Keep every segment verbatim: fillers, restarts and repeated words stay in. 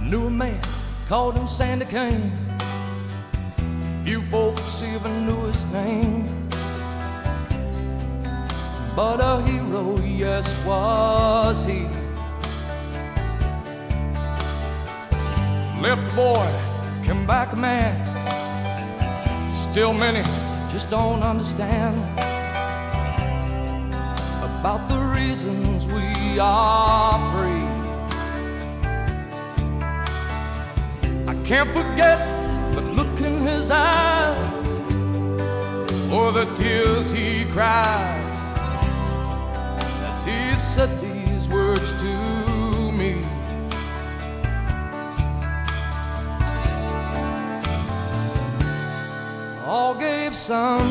knew a man, called him Sandy Kane. Few folks even knew his name, but a hero, yes, was he. Left a boy, came back a man. Still many just don't understand about the reasons we are free. I can't forget the look in his eyes, or the tears he cried as he said these words to me. All gave some,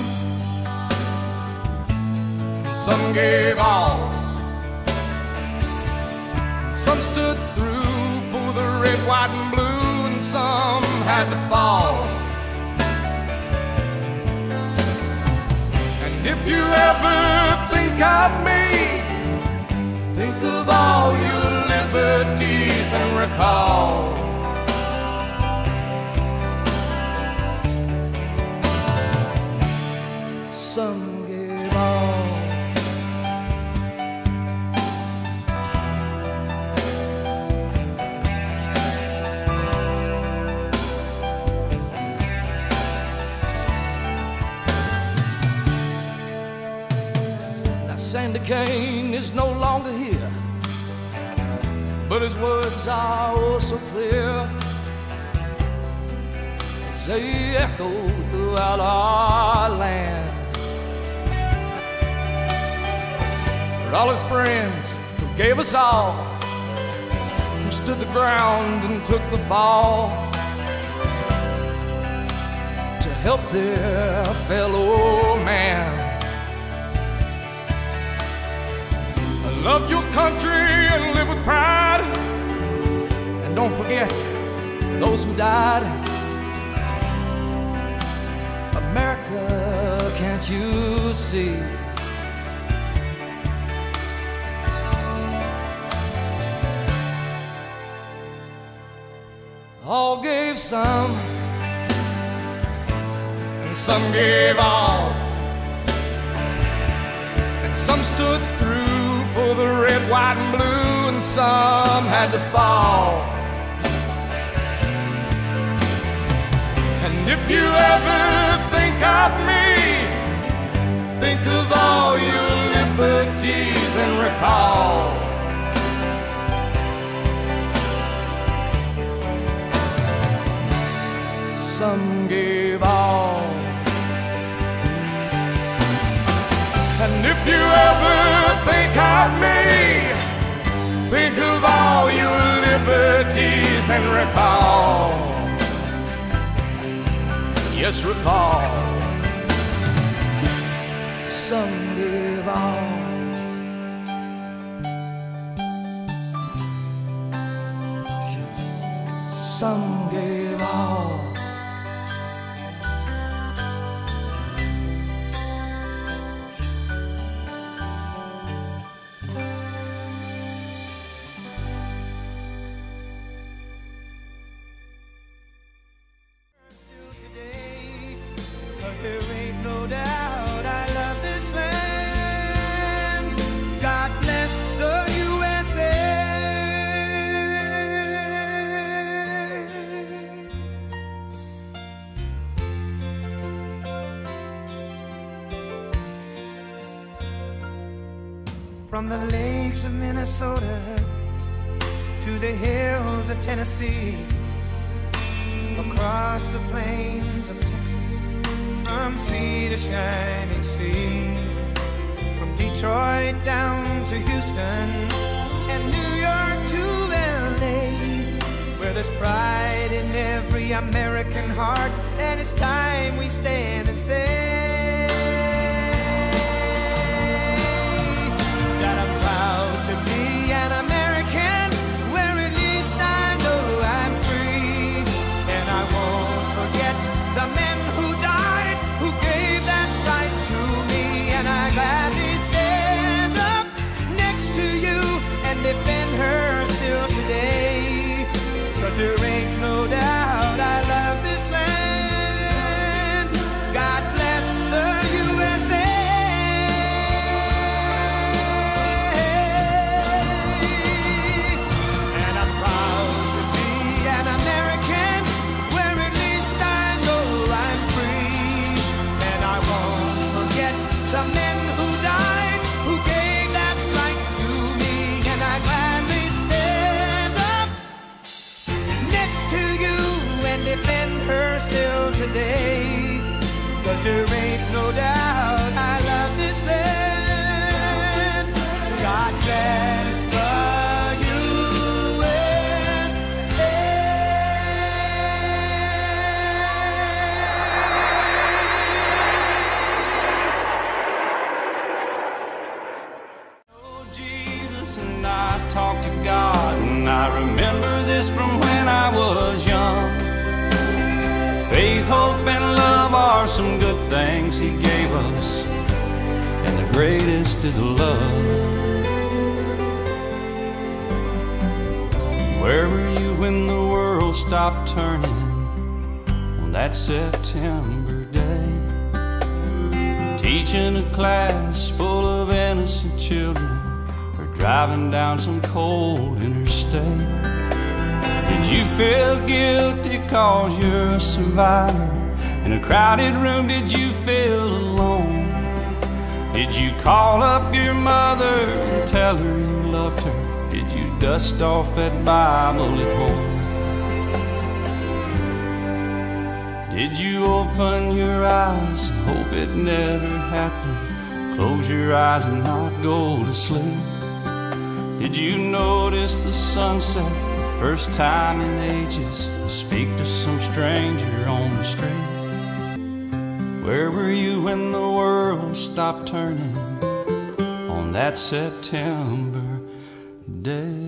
some gave all. Some stood through for the red, white, and blue, and some had to fall. And if you ever think of me, think of all your liberties and recall some gave all. Now Sandy Kane is no longer here, but his words are oh so clear as they echo throughout our land. For all his friends who gave us all, who stood the ground and took the fall to help their fellow man. Love your country and live with pride, and don't forget those who died. America, can't you see? All gave some, and some gave all, and some stood through for the red, white, and blue, and some had to fall. And if you ever think of me, think of all your liberties and recall some gave all. And if you ever think of me, think of all your liberties and recall, yes, recall some gave all. Some gave all. There ain't no doubt I love this land. God bless the U S A. From the lakes of Minnesota to the hills of Tennessee, across the plains of Texas, from sea to shining sea, from Detroit down to Houston and New York to L A, where there's pride in every American heart, and it's time we stand and say that I'm proud to be an American, where at least I know I'm free, and I won't forget the men who died, who gave that right to me, and I gladly stand up next to you and defend her still today, 'cause there defend her still today. 'Cause there ain't no doubt I love this land. God bless the U S A. Oh, Jesus, and I talk to God, and I remember this from when I was young. Faith, hope, and love are some good things He gave us, and the greatest is love. Where were you when the world stopped turning on that September day? Teaching a class full of innocent children, or driving down some cold interstate? Did you feel guilty 'cause you're a survivor? In a crowded room, did you feel alone? Did you call up your mother and tell her you loved her? Did you dust off that Bible at home? Did you open your eyes and hope it never happened? Close your eyes and not go to sleep? Did you notice the sunset first time in ages, speak to some stranger on the street? Where were you when the world stopped turning on that September day?